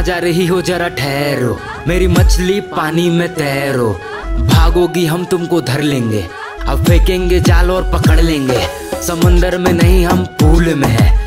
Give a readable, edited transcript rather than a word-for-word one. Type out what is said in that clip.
कहाँ जा रही हो जरा ठहरो, मेरी मछली पानी में तैरो। भागोगी हम तुमको धर लेंगे, अब फेंकेंगे जाल और पकड़ लेंगे। समंदर में नहीं हम पूल में है,